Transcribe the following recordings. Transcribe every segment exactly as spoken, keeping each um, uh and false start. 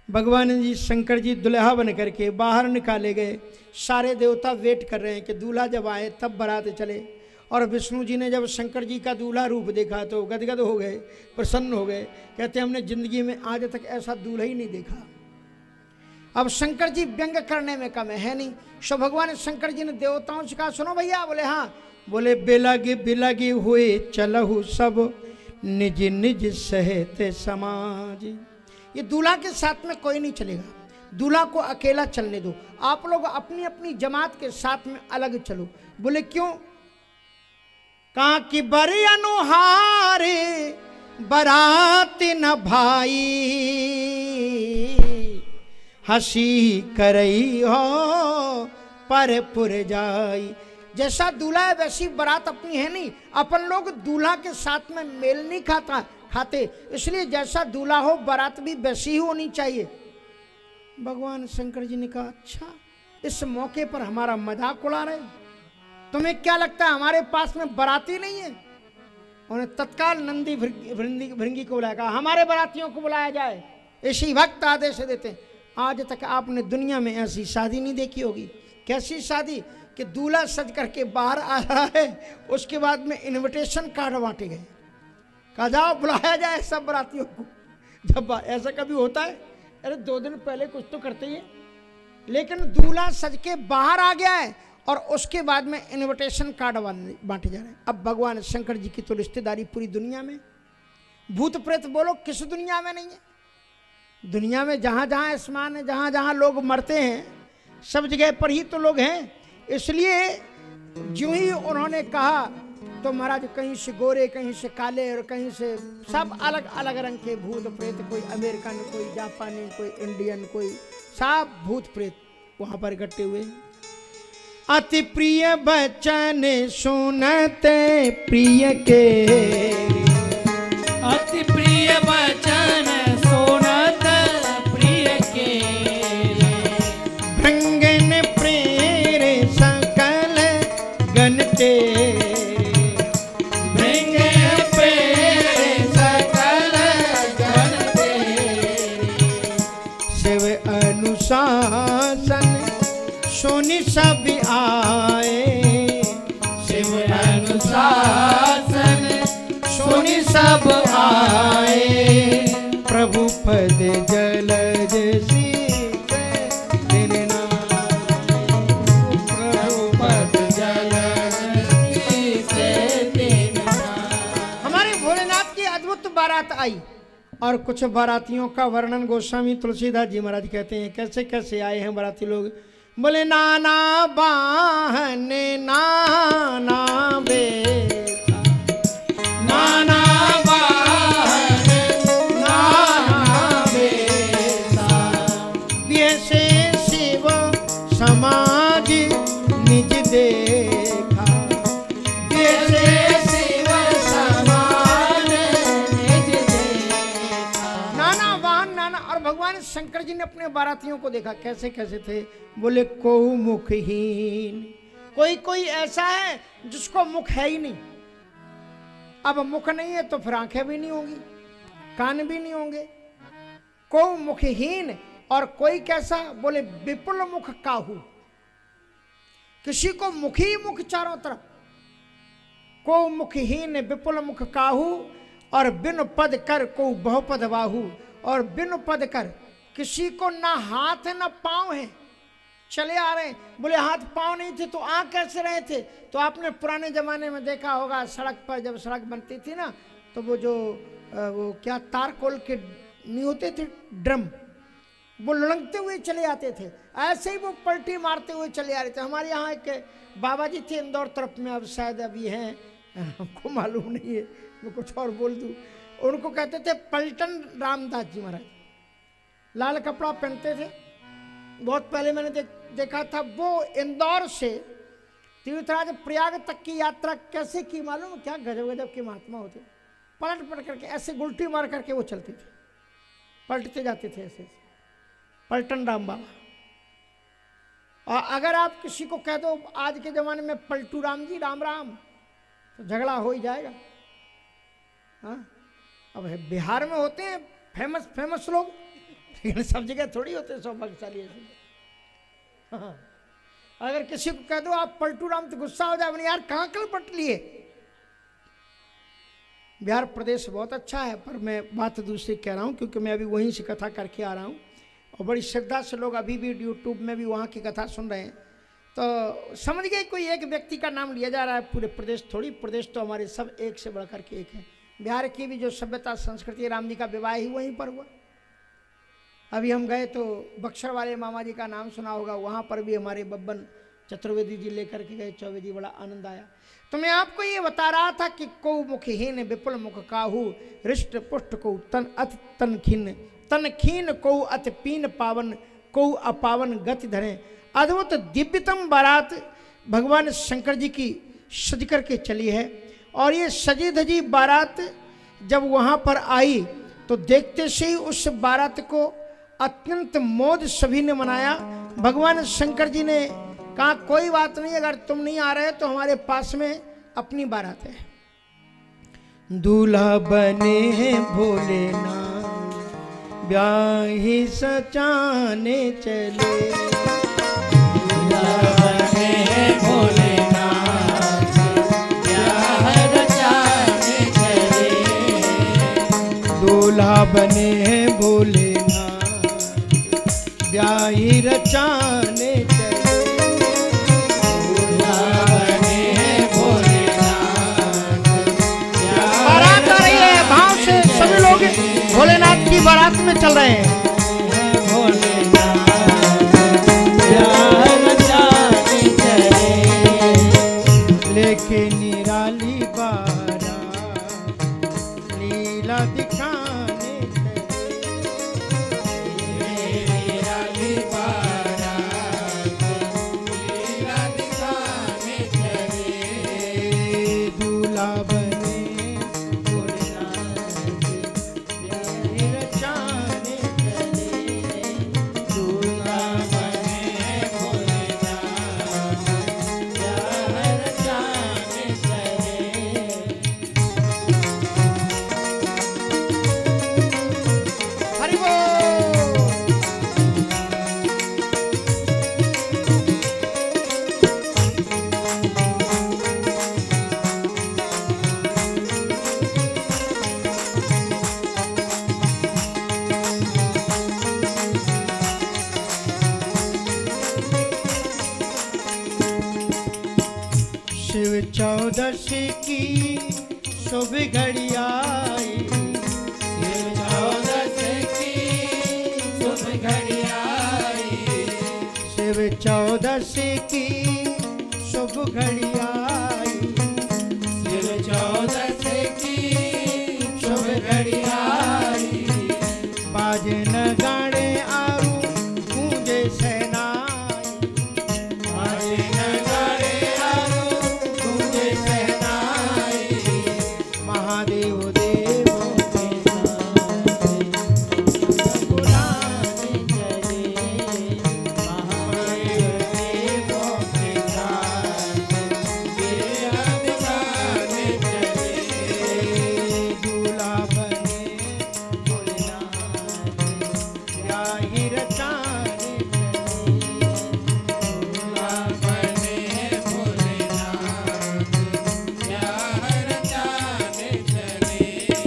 भगवान जी शंकर जी दुल्हा बन करके बाहर निकाले गए। सारे देवता वेट कर रहे हैं कि दूल्हा जब आए तब बारात चले। और विष्णु जी ने जब शंकर जी का दूल्हा रूप देखा तो गदगद हो गए, प्रसन्न हो गए। कहते हमने जिंदगी में आज तक ऐसा दूल्हा ही नहीं देखा। अब शंकर जी व्यंग करने में कम है नहीं। सो भगवान शंकर जी ने देवताओं से कहा सुनो भैया। बोले हाँ। बोले बेलागे बेलागे हुए चलहु सब निज निज सहते समाज। ये दूल्हा के साथ में कोई नहीं चलेगा, दूल्हा को अकेला चलने दो। आप लोग अपनी अपनी जमात के साथ में अलग चलो। बोले क्यों? कहा कि बड़े अनुहारे बरात न भाई, हंसी करई हो पर पुर जाई। जैसा दूल्हा है वैसी बारात अपनी है नहीं। अपन लोग दूल्हा के साथ में मेल नहीं खाता खाते, इसलिए जैसा दूल्हा हो बारात भी वैसी ही होनी चाहिए। भगवान शंकर जी ने कहा अच्छा इस मौके पर हमारा मजाक उड़ा रहे, तुम्हें क्या लगता है हमारे पास में बाराती नहीं है? उन्हें तत्काल नंदी भृंगी भृंगी को बुलाया, कहा हमारे बारातियों को बुलाया जाए। इसी वक्त आदेश देते हैं। आज तक आपने दुनिया में ऐसी शादी नहीं देखी होगी। कैसी शादी कि दूल्हा सज करके बाहर आ रहा है, उसके बाद में इनविटेशन कार्ड बांटे गए, कहा जाओ बुलाया जाए सब बारातियों को। जब ऐसा कभी होता है? अरे दो दिन पहले कुछ तो करते ही है। लेकिन दूल्हा सज के बाहर आ गया है और उसके बाद में इनविटेशन कार्ड बांटे जा रहे हैं। अब भगवान शंकर जी की तो रिश्तेदारी पूरी दुनिया में। भूत प्रेत बोलो किस दुनिया में नहीं है? दुनिया में जहाँ जहाँ आसमान है, जहाँ जहाँ लोग मरते हैं, सब जगह पर ही तो लोग हैं। इसलिए जो ही उन्होंने कहा तो महाराज कहीं से गोरे, कहीं से काले और कहीं से सब अलग अलग रंग के भूत प्रेत, कोई अमेरिकन, कोई जापानी, कोई इंडियन, कोई सब भूत प्रेत वहाँ पर इकट्ठे हुए। अति प्रिय बचन सुनते प्रिय के, अति प्रिय बचन सुनत प्रिय के, भृंगन प्रेर सकल गण तेरे, भृंगन प्रेर सकल गण तेरे, शिव अनुशासन सुनि सब आए, शिव अनुशासन सुनि सब आए, प्रभु पद जलज सीते दिन नाम, प्रभु पद जलज सीते दिन नाम। हमारे भोलेनाथ की अद्भुत बारात आई। और कुछ बारातियों का वर्णन गोस्वामी तुलसीदास जी महाराज कहते हैं कैसे कैसे आए हैं बाराती लोग। बोले नाना बाहन नाना बेसा, नाना बाहन नाना बेसा, वैसे शिव समाज निज देखा, वैसे शिव समान निज देखा। नाना वाहन नाना। और भगवान शंकर जी ने अपने बारातियों को देखा कैसे कैसे थे। बोले को मुखहीन, कोई कोई ऐसा है जिसको मुख है ही नहीं। अब मुख नहीं है तो फिर आंखें भी नहीं होंगी, कान भी नहीं होंगे। को मुखहीन। और कोई कैसा? बोले विपुल मुख काहू, किसी को मुख ही मुख चारों तरफ। को मुखहीन विपुल मुख काहू, और बिन पद कर को बहुपद बाहू। और बिन पद कर, किसी को ना हाथ ना पांव है, चले आ रहे हैं। बोले हाथ पांव नहीं थे तो आ कैसे रहे थे? तो आपने पुराने जमाने में देखा होगा सड़क पर जब सड़क बनती थी ना, तो वो जो वो क्या तारकोल के नहीं होते थे ड्रम, वो लुढ़कते हुए चले आते थे। ऐसे ही वो पलटी मारते हुए चले आ रहे थे। हमारे यहाँ एक बाबा जी थे इंदौर तरफ में, अब शायद अभी हैं, हमको मालूम नहीं है, मैं कुछ और बोल दूँ। उनको कहते थे पलटन रामदास जी महाराज। लाल कपड़ा पहनते थे। बहुत पहले मैंने देख, देखा था। वो इंदौर से तीर्थराज प्रयाग तक की यात्रा कैसे की मालूम? क्या गजब गजब के महात्मा होते। पलट पलट करके ऐसे गुलटी मार करके वो चलते थे, पलटते जाते थे ऐसे। पलटन राम बाबा। और अगर आप किसी को कह दो आज के ज़माने में पलटू राम जी राम राम, तो झगड़ा हो ही जाएगा। हाँ, अब बिहार में होते हैं फेमस फेमस लोग, लेकिन सब जगह थोड़ी होते सौभाग्यशाली ऐसे। हाँ। अगर किसी को कह दो आप पलटू राम तो गुस्सा हो जाए, बोले यार कहाँ कल पलट लिए। बिहार प्रदेश बहुत अच्छा है, पर मैं बात दूसरी कह रहा हूँ क्योंकि मैं अभी वहीं से कथा करके आ रहा हूँ और बड़ी श्रद्धा से लोग अभी भी यूट्यूब में भी वहाँ की कथा सुन रहे हैं। तो समझ गए कोई एक व्यक्ति का नाम लिया जा रहा है, पूरे प्रदेश थोड़ी, प्रदेश तो हमारे सब एक से बढ़कर के एक है। बिहार की भी जो सभ्यता संस्कृति, राम जी का विवाह ही वहीं पर हुआ। अभी हम गए तो बक्सर वाले मामा जी का नाम सुना होगा, वहाँ पर भी हमारे बब्बन चतुर्वेदी जी लेकर के गए, चौबे जी, बड़ा आनंद आया। तो मैं आपको ये बता रहा था कि को मुखहीन विपुल मुख काहू, हृष्ट पुष्ट को तन अति तन खीन, तन खीन को अति पीन पावन, को अपावन गति धरे। अद्भुत दिव्यतम बारात भगवान शंकर जी की सज करके चली है। और ये सजी धजी बारात जब वहाँ पर आई तो देखते से ही उस बारात को अत्यंत मौज सभी ने मनाया। भगवान शंकर जी ने कहा कोई बात नहीं, अगर तुम नहीं आ रहे तो हमारे पास में अपनी बारात है। दूल्हा बने हैं भोलेनाथ, ब्याही सचाने चले। दूल्हा बने हैं भोलेनाथ, ब्याह रचाने चले। दूल्हा बने हैं भोलेनाथ, ब्याही रचाने चले। भोलेनाथ की बारात में चल रहे हैं। लेके निराली बारात लीला दिखाने निराली बारात लीला दिखाने चले। दूल्हा बने चौदशी की शुभ घड़ी आई। शिव चौदशी की शुभ घड़ी आई। शिव चौदशी की शुभ घड़ी आई। शिव चौदशी की शुभ घड़ी आई। बाजे नगाड़े आऊ गूंजे सहनाई। बाजे नगाड़े आऊ गूंजे सहनाई। महादेव देवों के बुलाने चले। महादेव देवों के साथ लीला दिखाने चले। दूल्हा बने भोलेनाथ, ब्याही रचाने चले। दूल्हा बने भोलेनाथ, ब्याह रचाने चले।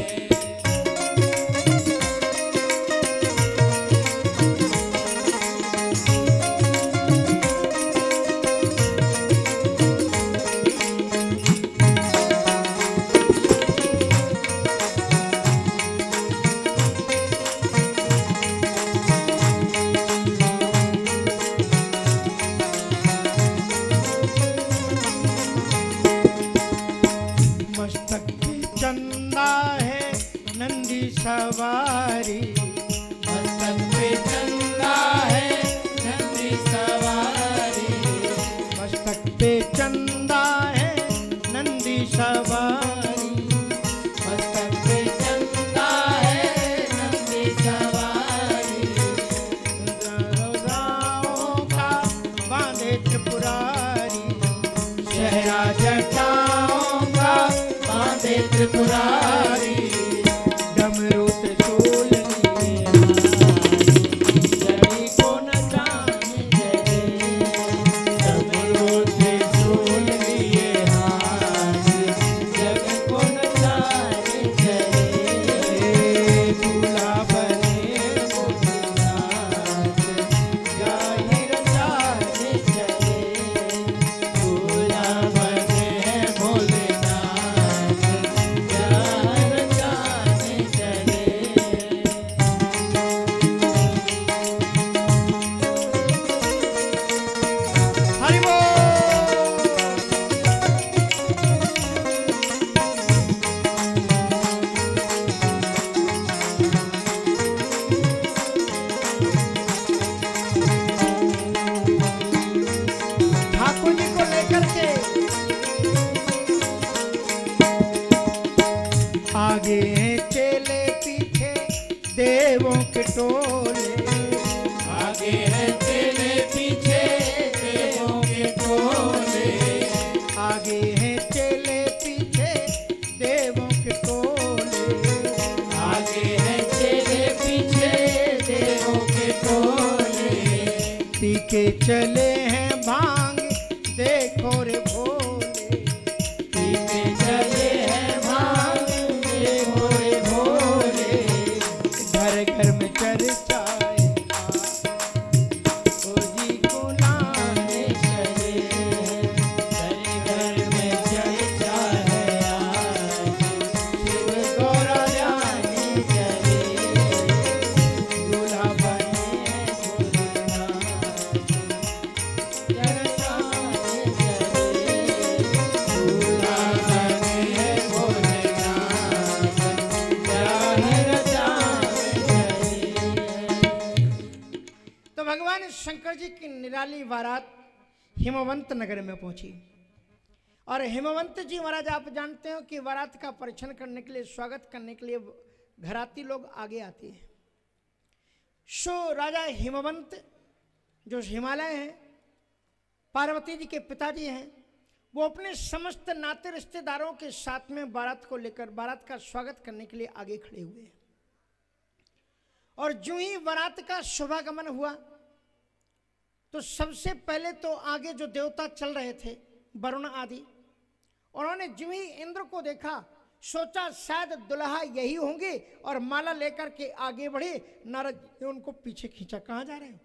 मस्तक पे चंदा है नंदी सवारी। मस्तक पे चंदा है नंदी सवारी। मस्तक पे चंदा है नंदी सवारी। मस्तक पे चंदा है नंदी सवारी। राहों का बांधे त्रिपुरारी। शहरा जटाओं का बांधे त्रिपुरारी। डमरू त्रिशूल लिए हाथ, के चले हैं भांग देखो रे भोले, पी के चले हैं भांग देखो रे भोले, घर घर में चर्चा है ओ जी को लाने चले हैं घर घर में चर्चा है आज शिव गौरा जाने चले, दूल्हा बने हैं भोलेनाथ चर्चा में चले, दूल्हा बने हैं भोलेनाथ जाहिर चले। तो भगवान शंकर जी की निराली बारात हिमवंत नगर में पहुंची। और हिमवंत जी महाराज आप जानते हो कि बारात का परीक्षण करने के लिए, स्वागत करने के लिए घराती लोग आगे आते हैं। सो राजा हिमवंत जो हिमालय हैं, पार्वती जी के पिताजी हैं, वो अपने समस्त नाते रिश्तेदारों के साथ में बारात को लेकर बारात का स्वागत करने के लिए आगे खड़े हुए हैं। और जो ही बारात का शुभागमन हुआ तो सबसे पहले तो आगे जो देवता चल रहे थे वरुण आदि, उन्होंने जो ही इंद्र को देखा सोचा शायद दुल्हा यही होंगे और माला लेकर के आगे बढ़े। नारद ने उनको पीछे खींचा, कहाँ जा रहे हो?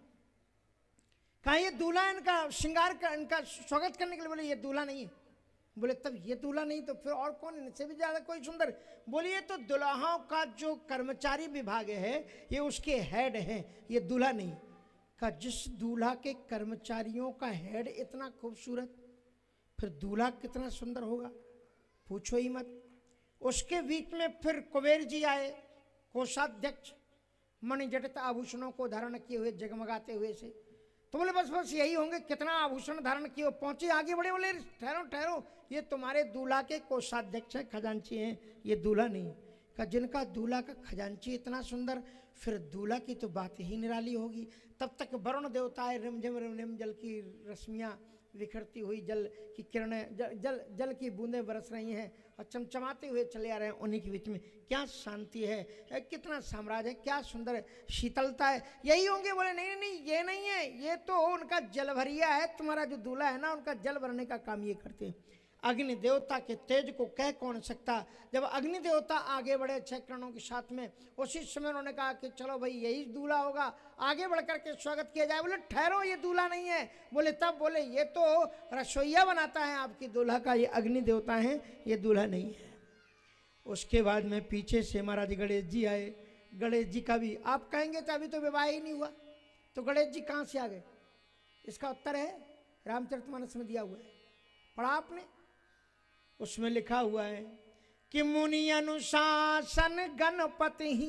कहा ये दूल्हा, इनका श्रृंगार का, इनका स्वागत करने के लिए। बोले ये दूल्हा नहीं है। बोले तब ये दूल्हा नहीं तो फिर और कौन? इनसे भी ज्यादा कोई सुंदर? बोले ये तो दुल्हाओं का जो कर्मचारी विभाग है ये उसके हेड हैं, ये दूल्हा नहीं। कहा जिस दूल्हा के कर्मचारियों का हेड इतना खूबसूरत, फिर दूल्हा कितना सुंदर होगा, पूछो ही मत। उसके बीच में फिर कुबेर जी आए, कोषाध्यक्ष, मणिजटित आभूषणों को धारण किए हुए जगमगाते हुए से। तो बोले बस बस यही होंगे, कितना आभूषण धारण किए। पहुंचे आगे बढ़े, बोले ठहरो ठहरो, ये तुम्हारे दूल्हा के कोषाध्यक्ष हैं, खजांची हैं, ये दूल्हा नहीं। कहा जिनका दूल्हा का खजांची इतना सुंदर, फिर दूल्हा की तो बात ही निराली होगी। तब तक वरुण देवता है, रिमझिम रिमझिम जल की रश्मियाँ बिखरती हुई, जल की किरणें, जल जल जल की बूंदें बरस रही हैं और चमचमाते हुए चले आ रहे हैं। उन्हीं के बीच में क्या शांति है, है कितना साम्राज्य है, क्या सुंदर शीतलता है, यही होंगे। बोले नहीं नहीं नहीं ये नहीं है, ये तो उनका जल भरिया है। तुम्हारा जो दूल्हा है ना, उनका जल भरने का काम ये करते हैं। अग्नि देवता के तेज को कह कौन सकता। जब अग्नि देवता आगे बढ़े छह किरणों के साथ में, उसी समय उन्होंने कहा कि चलो भाई यही दूल्हा होगा, आगे बढ़ करके स्वागत किया जाए। बोले ठहरो ये दूल्हा नहीं है। बोले तब? बोले ये तो रसोईया बनाता है आपकी दूल्हा का, ये अग्नि देवता है, ये दूल्हा नहीं है। उसके बाद में पीछे से महाराज गणेश जी आए। गणेश जी का भी आप कहेंगे तो अभी तो विवाह ही नहीं हुआ, तो गणेश जी कहाँ से आ गए? इसका उत्तर है रामचरितमानस में दिया हुआ है, पढ़ा आपने? उसमें लिखा हुआ है कि मुनि अनुशासन गणपति ही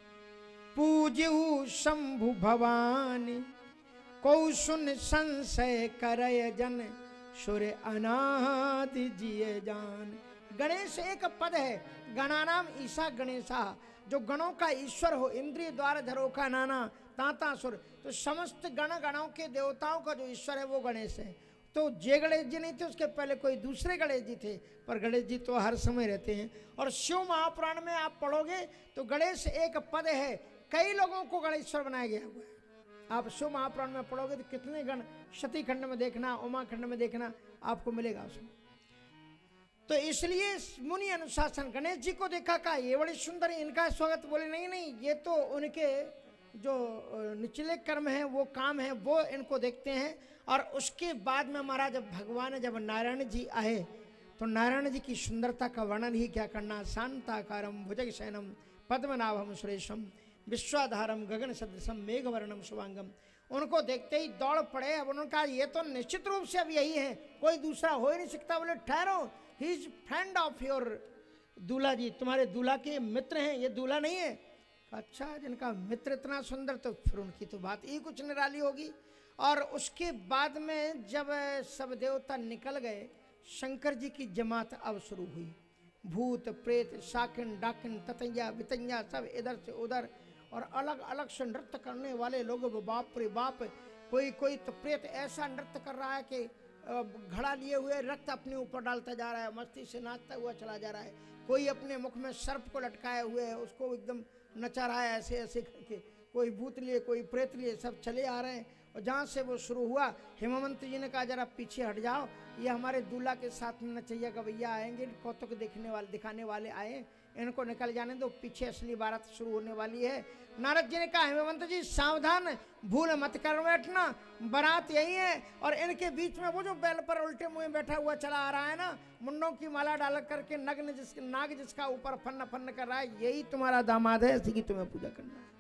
पूजहु शंभु भवानी, को सुन संशय करय जन सुर अनादि जिये जान। गणेश एक पद है, गणानाम ईशा गणेशा, जो गणों का ईश्वर हो, इंद्रिय द्वार धरो का नाना ताता सुर। तो समस्त गण गणों के देवताओं का जो ईश्वर है वो गणेश है। तो जे गणेश जी नहीं थे, उसके पहले कोई दूसरे गणेश जी थे, पर गणेश जी तो हर समय रहते हैं। और शिव महापुराण में आप पढ़ोगे तो गणेश एक पद है, कई लोगों को गणेश्वर बनाया गया हुआ है। आप शिव महापुराण में पढ़ोगे तो कितने गण, सती खंड में देखना, उमा खंड में देखना, आपको मिलेगा उसमें। तो इसलिए मुनि अनुशासन, गणेश जी को देखा, का ये बड़े सुंदर है, इनका स्वागत। बोले नहीं नहीं ये तो उनके जो निचले कर्म हैं, वो काम है, वो इनको देखते हैं। और उसके बाद में महाराज जब भगवान जब नारायण जी आए तो नारायण जी की सुंदरता का वर्णन ही क्या करना। शांताकारम भुजगशयनम पद्मनाभम सुरेशम विश्वाधारम गगन सदृशम मेघवर्णम शुभांगम। उनको देखते ही दौड़ पड़े। अब उन्होंने कहा ये तो निश्चित रूप से अब यही है, कोई दूसरा हो ही नहीं सकता। बोले ठहरो, he is friend of your दूल्हा जी, तुम्हारे दूल्हा के मित्र हैं, ये दूल्हा नहीं है। अच्छा जिनका मित्र इतना सुंदर, तो फिर उनकी तो बात ही कुछ निराली होगी। और उसके बाद में जब सब देवता निकल गए, शंकर जी की जमात अब शुरू हुई। भूत प्रेत शाकिन डाकिन ततैया बितैया सब इधर से उधर, और अलग अलग से नृत्य करने वाले लोग, बाप रे बाप। कोई कोई तो प्रेत ऐसा नृत्य कर रहा है कि घड़ा लिए हुए रक्त अपने ऊपर डालता जा रहा है, मस्ती से नाचता हुआ चला जा रहा है। कोई अपने मुख में सर्प को लटकाए हुए है, उसको एकदम नचा रहा है ऐसे ऐसे करके। कोई भूत लिए कोई प्रेत लिए, सब चले आ रहे हैं। और जहाँ से वो शुरू हुआ, हेमवंत जी ने कहा जरा पीछे हट जाओ, ये हमारे दूल्हा के साथ में नचैया गवैया आएंगे, कौतुक देखने वाले दिखाने वाले आए, इनको निकल जाने दो, पीछे असली बारात शुरू होने वाली है। नारद जी ने कहा हेमवंत जी सावधान, भूल मत कर बैठना, बारात यही है। और इनके बीच में वो जो बैल पर उल्टे मुंह बैठा हुआ चला आ रहा है ना, मुंडों की माला डाल करके नग्न जिसके नाग जिसका ऊपर फन्न फन्न कर रहा है, यही तुम्हारा दामाद है, इसी की तुम्हें पूजा करना है।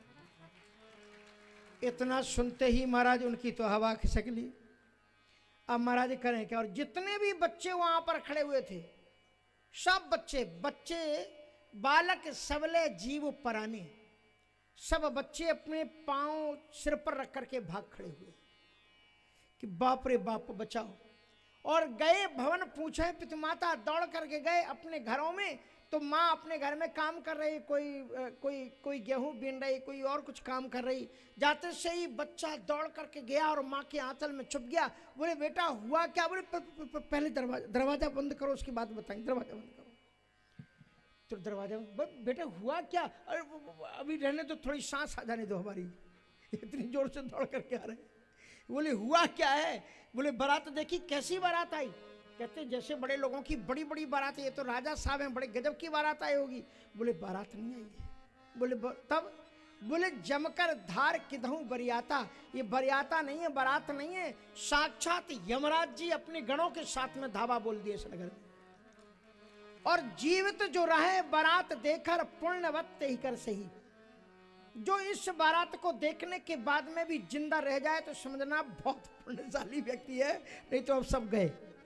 इतना सुनते ही महाराज उनकी तो हवा खिसक ली। अब महाराज करें क्या? और जितने भी बच्चे वहां पर खड़े हुए थे, सब बच्चे बच्चे बालक सबले जीव पराने, सब बच्चे अपने पांव सिर पर रख करके भाग खड़े हुए कि बाप रे बाप बचाओ। और गए भवन पूछे पितमाता, दौड़ करके गए अपने घरों में। तो माँ अपने घर में काम कर रही, कोई कोई कोई गेहूं बीन रही, कोई और कुछ काम कर रही। जाते से ही बच्चा दौड़ करके गया और माँ के आंचल में छुप गया। बोले बेटा हुआ क्या? बोले प, प, प, पहले दरवाजा दरवाजा बंद करो, उसकी बात बताएंगे। दरवाजा बंद करो। तो दरवाजा बेटा हुआ क्या? अरे अभी रहने तो, थोड़ी सांस आ जाने दो हमारी, इतनी जोर से दौड़ करके आ रहे। बोले हुआ क्या है? बोले बारात देखी, कैसी बारात आई? कहते जैसे बड़े लोगों की बड़ी बड़ी बारात है, ये तो राजा साहब हैं, बड़े गजब की बारात आई होगी। बोले बारात नहीं आई है। बोले तब? बोले जमकर धार किधूं बरियाता, ये बरियाता नहीं है, बारात नहीं है, साक्षात यमराज जी अपने गणों के साथ में धावा बोल दिए इस नगर में। और जीवित जो रहे बारात देखकर पुण्यवत ही कर सही, जो इस बारात को देखने के बाद में भी जिंदा रह जाए तो समझना बहुत पुण्यशाली व्यक्ति है, नहीं तो अब सब गए।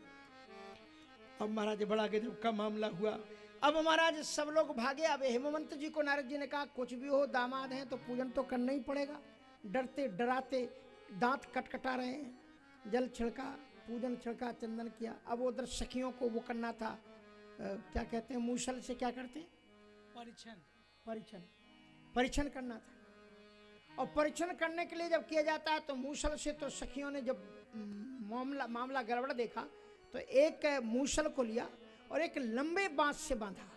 अब महाराज बड़ा गजब का मामला हुआ। अब महाराज सब लोग भागे। अब हेमवंत जी को नारद जी ने कहा कुछ भी हो दामाद हैं तो पूजन तो करना ही पड़ेगा। डरते डराते दांत कटकटा रहे हैं, जल छिड़का, पूजन छिड़का, चंदन किया। अब उधर सखियों को वो करना था, आ, क्या कहते हैं, मूसल से क्या करते हैं, परिछन परिछन परीक्षण करना था। और परीक्षण करने के लिए जब किया जाता है तो मूसल से, तो सखियों ने जब मामला मामला गड़बड़ देखा तो एक मूसल को लिया और एक लंबे बांस से बांधा,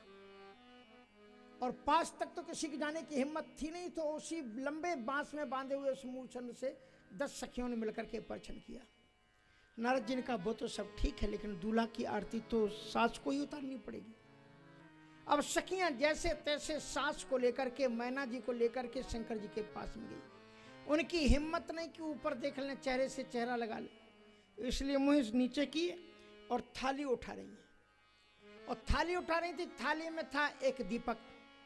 और पास तक तो किसी की जाने की हिम्मत थी नहीं, तो उसी लंबे बांस में बांधे हुए उस मूसल से दस सखियों ने मिलकर के परीक्षण किया। नारद जी ने कहा वो तो सब ठीक है, लेकिन दूल्हा की आरती तो सास को ही उतारनी पड़ेगी। अब सखियां जैसे तैसे सास को लेकर के, मैना जी को लेकर के शंकर जी के पास में गई। उनकी हिम्मत नहीं कि ऊपर देख लें, चेहरे से चेहरा लगा ले, इसलिए मुंह नीचे किए और थाली उठा रही है। और थाली उठा रही थी, थाली में था एक दीपक,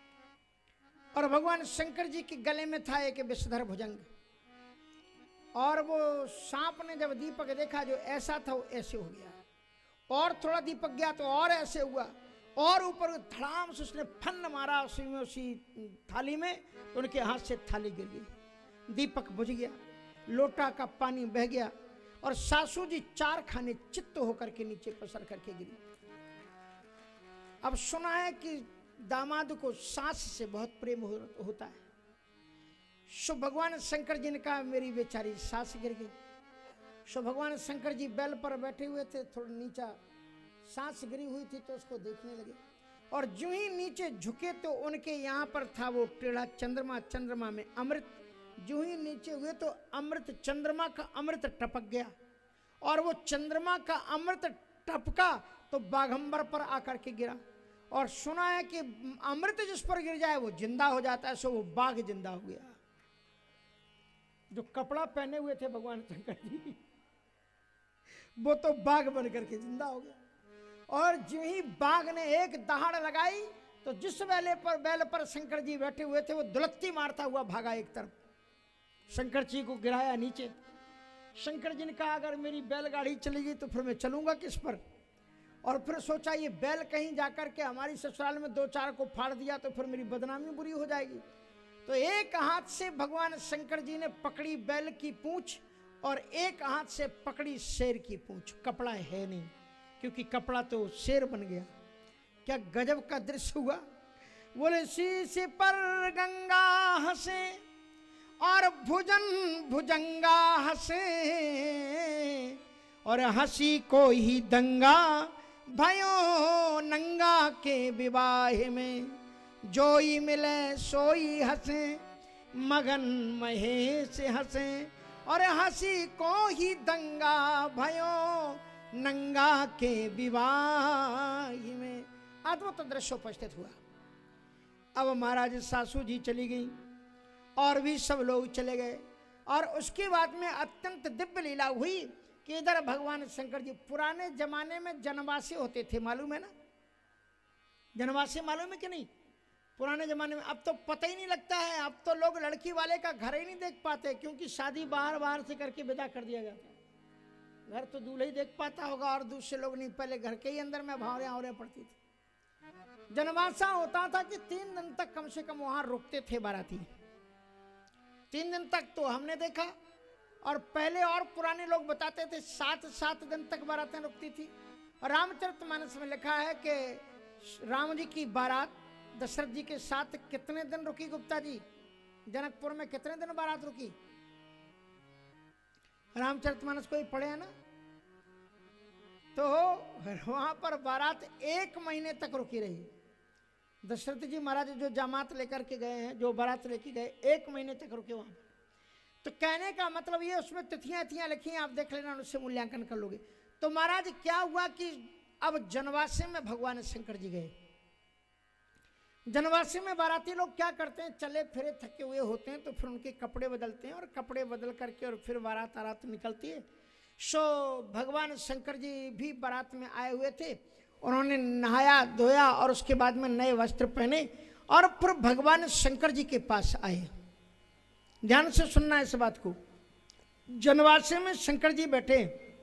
और भगवान शंकर जी के गले में था एक विषधर भुजंग। और वो सांप ने जब दीपक देखा, जो ऐसा था वो ऐसे हो गया, और थोड़ा दीपक गया तो और ऐसे हुआ, और ऊपर धड़ाम से उसने फन मारा उसी में, उसी थाली में, तो उनके हाथ से थाली गिर गई, दीपक बुझ गया, लोटा का पानी बह गया, और सासू जी चार खाने चित्त होकर के नीचे पसर करके गिरी। अब सुना है कि दामाद को सास से बहुत प्रेम हो, होता है। सो भगवान शंकर जी ने कहा मेरी बेचारी सास गिर गई। सो भगवान शंकर जी बैल पर बैठे हुए थे, थोड़ा नीचा सांस गिरी हुई थी तो उसको देखने लगे, और जो ही नीचे झुके तो उनके यहाँ पर था वो टेढ़ा चंद्रमा, चंद्रमा में अमृत। जो ही नीचे हुए तो अमृत, चंद्रमा का अमृत टपक गया, और वो चंद्रमा का अमृत टपका तो बाघंबर पर आकर के गिरा। और सुना है कि अमृत जिस पर गिर जाए वो जिंदा हो जाता है, सो वो बाघ जिंदा हो गया। जो कपड़ा पहने हुए थे भगवान शंकर जी, वो तो बाघ बन करके जिंदा हो गया। और जो ही बाघ ने एक दहाड़ लगाई तो जिस बैले पर बैल पर शंकर जी बैठे हुए थे वो दुलत्ती मारता हुआ भागा एक तरफ, शंकर जी को गिराया नीचे। शंकर जी ने कहा अगर मेरी बैलगाड़ी चली गई तो फिर मैं चलूंगा किस पर। और फिर सोचा ये बैल कहीं जाकर के हमारी ससुराल में दो चार को फाड़ दिया तो फिर मेरी बदनामी बुरी हो जाएगी। तो एक हाथ से भगवान शंकर जी ने पकड़ी बैल की पूंछ और एक हाथ से पकड़ी शेर की पूंछ। कपड़ा है नहीं क्योंकि कपड़ा तो शेर बन गया। क्या गजब का दृश्य हुआ। बोले शीश पर गंगा हंसे और भुजन भुजंगा हंसे और हंसी को ही दंगा भयो नंगा के विवाह में जोई मिले सोई हंसे मगन महेश हंसे और हंसी को ही दंगा भयो नंगा के विवाह में। अद्भुत दृश्य उपस्थित हुआ। अब महाराज सासू जी चली गई और भी सब लोग चले गए और उसके बाद में अत्यंत दिव्य लीला हुई कि इधर भगवान शंकर जी, पुराने जमाने में जनवासी होते थे, मालूम है ना? जनवासी मालूम है कि नहीं? पुराने जमाने में, अब तो पता ही नहीं लगता है। अब तो लोग लड़की वाले का घर ही नहीं देख पाते, क्योंकि शादी बाहर बाहर से करके विदा कर दिया जाता है। घर तो दूल्हा ही देख पाता होगा और दूसरे लोग नहीं। पहले घर के ही अंदर में भावरियां हो पड़ती थी। जनवासा होता था कि तीन दिन तक कम से कम वहां रुकते थे बाराती। तीन दिन तक तो हमने देखा, और पहले और पुराने लोग बताते थे सात सात दिन तक बारातें रुकती थी। रामचरितमानस में लिखा है कि राम जी की बारात दशरथ जी के साथ कितने दिन रुकी गुप्ता जी? जनकपुर में कितने दिन बारात रुकी? रामचरितमानस कोई पढ़े है ना? तो वहां पर बारात एक महीने तक रुकी रही। दशरथ जी महाराज जो जमात लेकर के गए हैं, जो बारात लेके गए, एक महीने तक रुके वहां पर। तो कहने का मतलब ये, उसमें तिथियां तिथियां लिखी हैं, आप देख लेना, उससे मूल्यांकन कर लोगे। तो महाराज क्या हुआ कि अब जनवासी में भगवान शंकर जी गए। जनवासी में बाराती लोग क्या करते हैं, चले फिरे थके हुए होते हैं, तो फिर उनके कपड़े बदलते हैं और कपड़े बदल करके और फिर बारात आरात निकलती है। सो भगवान शंकर जी भी बारात में आए हुए थे। उन्होंने नहाया धोया और उसके बाद में नए वस्त्र पहने और फिर भगवान शंकर जी के पास आए। ध्यान से सुनना इस बात को। जनवासे में शंकर जी बैठे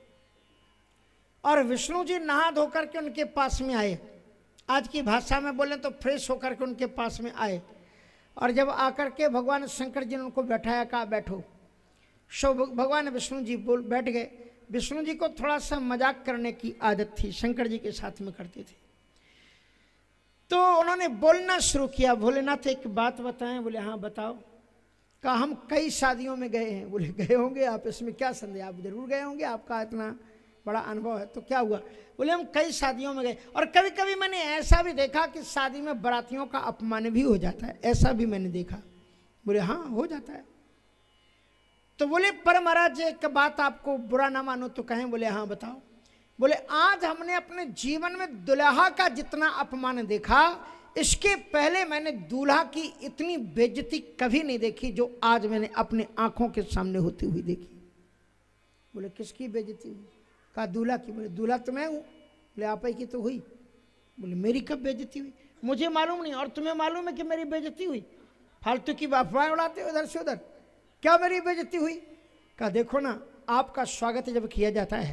और विष्णु जी नहा धो करके उनके पास में आए। आज की भाषा में बोले तो फ्रेश होकर के उनके पास में आए। और जब आकर के भगवान शंकर जी ने उनको बैठाया, कहा बैठो। सो भगवान विष्णु जी बोल बैठ गए। विष्णु जी को थोड़ा सा मजाक करने की आदत थी, शंकर जी के साथ में करते थे। तो उन्होंने बोलना शुरू किया, भोलेनाथ एक बात बताएं? बोले हाँ बताओ। कहा हम कई शादियों में गए हैं। बोले गए होंगे आप, इसमें क्या संदेह, आप जरूर गए होंगे, आपका इतना बड़ा अनुभव है। तो क्या हुआ? बोले हम कई शादियों में गए और कभी कभी मैंने ऐसा भी देखा कि शादी में बारातियों का अपमान भी हो जाता है, ऐसा भी मैंने देखा। बोले हाँ हो जाता है। तो बोले पर महाराज एक बात आपको बुरा ना मानो तो कहें? बोले हाँ बताओ। बोले आज हमने अपने जीवन में दुल्हा का जितना अपमान देखा, इसके पहले मैंने दूल्हा की इतनी बेइज्जती कभी नहीं देखी जो आज मैंने अपने आंखों के सामने होती हुई देखी। बोले किसकी बेइज्जती हुई? कहा दूल्हा की। बोले दूल्हा तो मैं हूँ। बोले आप ही की तो हुई। बोले मेरी कब बेइज्जती हुई? मुझे मालूम नहीं और तुम्हें मालूम है कि मेरी बेइज्जती हुई? फालतू की अफवाहें उड़ाते हो इधर से उधर, क्या मेरी बेइज्जती हुई? कहा देखो ना, आपका स्वागत जब किया जाता है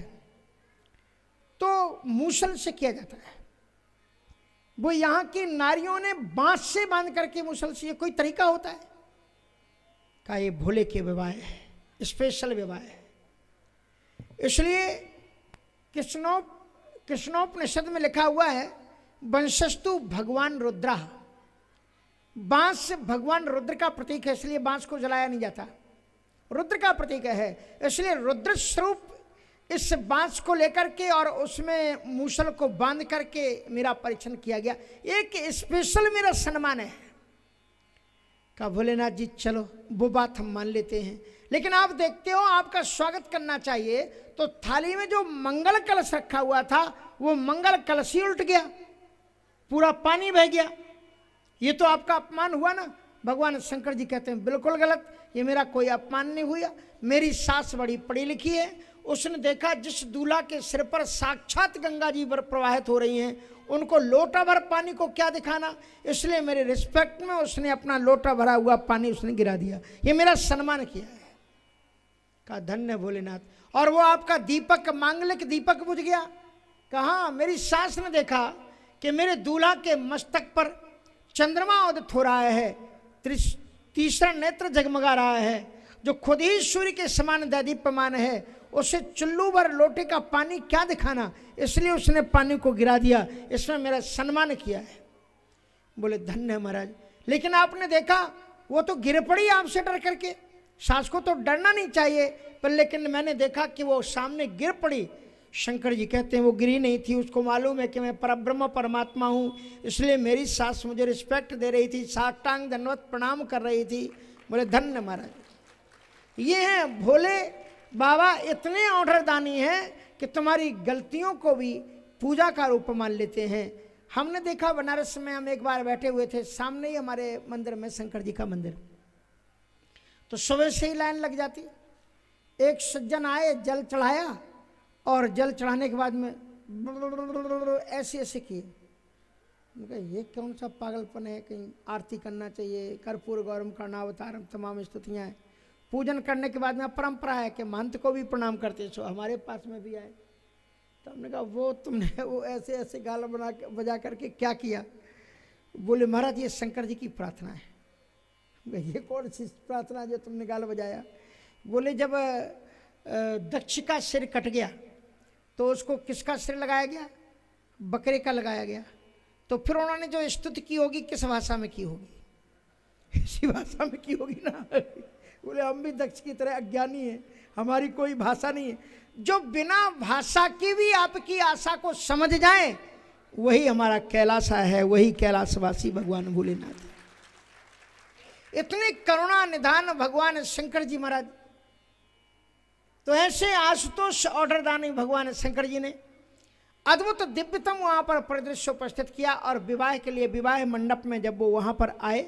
तो मूसल से किया जाता है। वो यहाँ की नारियों ने बांस से बांध करके मूसल से, ये कोई तरीका होता है? कहा ये भोले के विवाह है, स्पेशल विवाह है। इसलिए कृष्णो कृष्णोपनिषद में लिखा हुआ है वंशस्तु भगवान रुद्रा। बांस से भगवान रुद्र का प्रतीक है, इसलिए बांस को जलाया नहीं जाता, रुद्र का प्रतीक है। इसलिए रुद्र स्वरूप इस बांस को लेकर के और उसमें मूसल को बांध करके मेरा परीक्षण किया गया। एक स्पेशल मेरा सम्मान है। कहा भोलेनाथ जी चलो वो बात हम मान लेते हैं, लेकिन आप देखते हो आपका स्वागत करना चाहिए तो थाली में जो मंगल कलश रखा हुआ था वो मंगल कलश ही उल्ट गया, पूरा पानी बह गया। ये तो आपका अपमान हुआ ना। भगवान शंकर जी कहते हैं बिल्कुल गलत, ये मेरा कोई अपमान नहीं हुआ। मेरी सास बड़ी पढ़ी लिखी है, उसने देखा जिस दूल्हा के सिर पर साक्षात गंगा जी प्रवाहित हो रही हैं उनको लोटा भर पानी को क्या दिखाना, इसलिए मेरे रिस्पेक्ट में उसने अपना लोटा भरा हुआ पानी उसने गिरा दिया, ये मेरा सम्मान किया है। कहा धन्य भोलेनाथ। और वो आपका दीपक मांगलिक दीपक बुझ गया। कहा मेरी सास ने देखा कि मेरे दूल्हा के मस्तक पर चंद्रमा उदित हो रहा है, तीसरा नेत्र जगमगा रहा है, जो खुद ही सूर्य के समान दैदीप्यमान है, उसे चुल्लू भर लोटे का पानी क्या दिखाना, इसलिए उसने पानी को गिरा दिया, इसमें मेरा सम्मान किया है। बोले धन्य महाराज। लेकिन आपने देखा वो तो गिर पड़ी आपसे डर करके, सास को तो डरना नहीं चाहिए, पर लेकिन मैंने देखा कि वो सामने गिर पड़ी। शंकर जी कहते हैं वो गिरी नहीं थी, उसको मालूम है कि मैं परब्रह्म परमात्मा हूँ, इसलिए मेरी सास मुझे रिस्पेक्ट दे रही थी, साष्टांग दंडवत प्रणाम कर रही थी। बोले धन्य महाराज। ये हैं भोले बाबा, इतने ऑर्डर दानी हैं कि तुम्हारी गलतियों को भी पूजा का रूप मान लेते हैं। हमने देखा बनारस में, हम एक बार बैठे हुए थे, सामने ही हमारे मंदिर में शंकर जी का मंदिर, तो सुबह से ही लाइन लग जाती। एक सज्जन आए, जल चढ़ाया और जल चढ़ाने के बाद में ऐसे ऐसे किए। ये कौन सा पागलपन है, कहीं आरती करना चाहिए, कर्पूर गौरम कर्णावतारम, तमाम स्तुतियाँ हैं। पूजन करने के बाद में परंपरा है कि महंत को भी प्रणाम करते, सो हमारे पास में भी आए। तो हमने कहा वो तुमने वो ऐसे ऐसे गाल बना बजा करके क्या किया? बोले महाराज ये शंकर जी की प्रार्थना है। ये कौन सी प्रार्थना जो तुमने गाल बजाया? बोले जब दक्ष का सिर कट गया तो उसको किसका सिर लगाया गया? बकरे का लगाया गया। तो फिर उन्होंने जो स्तुति की होगी किस भाषा में की होगी? इसी भाषा में की होगी ना। बोले हम भी दक्ष की तरह अज्ञानी हैं, हमारी कोई भाषा नहीं है। जो बिना भाषा की भी आपकी आशा को समझ जाए वही हमारा कैलासा है, वही कैलाशवासी भगवान भोलेनाथ है। इतने करुणा निधान भगवान शंकर जी महाराज। तो ऐसे आशुतोष ऑर्डर दानी भगवान शंकर जी ने अद्भुत दिव्यतम वहां पर परिदृश्य उपस्थित किया। और विवाह के लिए विवाह मंडप में जब वो वहां पर आए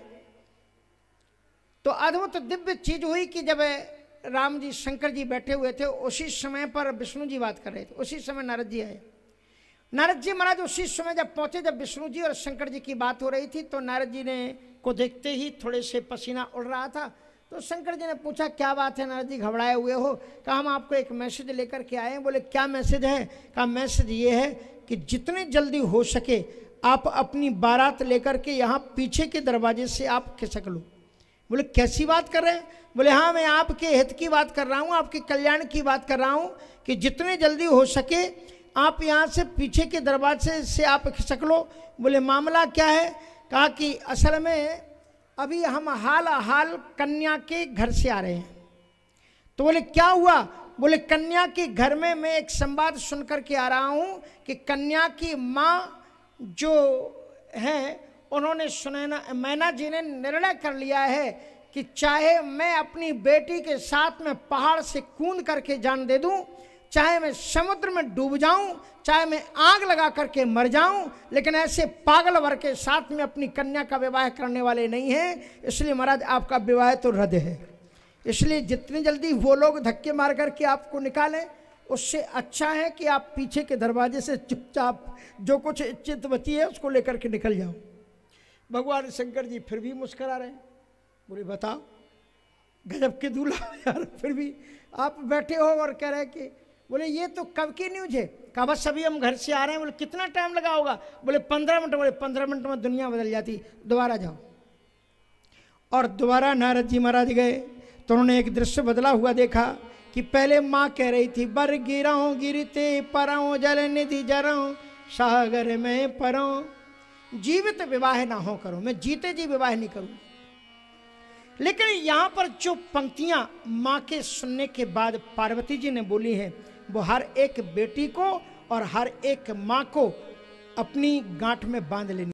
तो अद्भुत दिव्य चीज हुई कि जब राम जी शंकर जी बैठे हुए थे, उसी समय पर विष्णु जी बात कर रहे थे, उसी समय नारद जी आए। नारद जी महाराज उसी समय जब पहुंचे, जब विष्णु जी और शंकर जी की बात हो रही थी, तो नारद जी ने को देखते ही थोड़े से पसीना उड़ रहा था। तो शंकर जी ने पूछा क्या बात है नारद जी, घबराए हुए हो? कहा हम आपको एक मैसेज लेकर के आए हैं। बोले क्या मैसेज है? कहा मैसेज ये है कि जितने जल्दी हो सके आप अपनी बारात लेकर के यहाँ पीछे के दरवाजे से आप खिसक लो। बोले कैसी बात कर रहे हैं? बोले हाँ मैं आपके हित की बात कर रहा हूँ, आपके कल्याण की बात कर रहा हूँ कि जितने जल्दी हो सके आप यहाँ से पीछे के दरवाजे से आप खिसक लो। बोले मामला क्या है? कहा कि असल में अभी हम हाल हाल कन्या के घर से आ रहे हैं। तो बोले क्या हुआ? बोले कन्या के घर में मैं एक संवाद सुन करके आ रहा हूँ कि कन्या की माँ जो है उन्होंने सुनैना मैना जी ने निर्णय कर लिया है कि चाहे मैं अपनी बेटी के साथ में पहाड़ से कूद करके जान दे दूं, चाहे मैं समुद्र में डूब जाऊं, चाहे मैं आग लगा करके मर जाऊं, लेकिन ऐसे पागल वर के साथ में अपनी कन्या का विवाह करने वाले नहीं हैं। इसलिए महाराज आपका विवाह तो रद्द है। इसलिए जितनी जल्दी वो लोग धक्के मार करके आपको निकालें, उससे अच्छा है कि आप पीछे के दरवाजे से चुपचाप जो कुछ इज्जत बची है उसको लेकर के निकल जाओ। भगवान शंकर जी फिर भी मुस्करा रहे। बोले बताओ गजब के दूल्हा यार, फिर भी आप बैठे हो और कह रहे कि बोले ये तो कब की न्यूज है? कहा बस अभी हम घर से आ रहे हैं। बोले कितना टाइम लगा होगा? बोले पंद्रह मिनट। बोले पंद्रह मिनट में दुनिया बदल जाती, दोबारा जाओ। और दोबारा नारद जी महाराज गए तो उन्होंने एक दृश्य बदला हुआ देखा कि पहले माँ कह रही थी बर गिराऊं गिरते पराऊं जल निधि जराऊं सागर में पराऊं, जीवित विवाह ना हो करो, मैं जीते जी विवाह नहीं करूं। लेकिन यहां पर जो पंक्तियां मां के सुनने के बाद पार्वती जी ने बोली हैं वो हर एक बेटी को और हर एक मां को अपनी गांठ में बांध लेनी।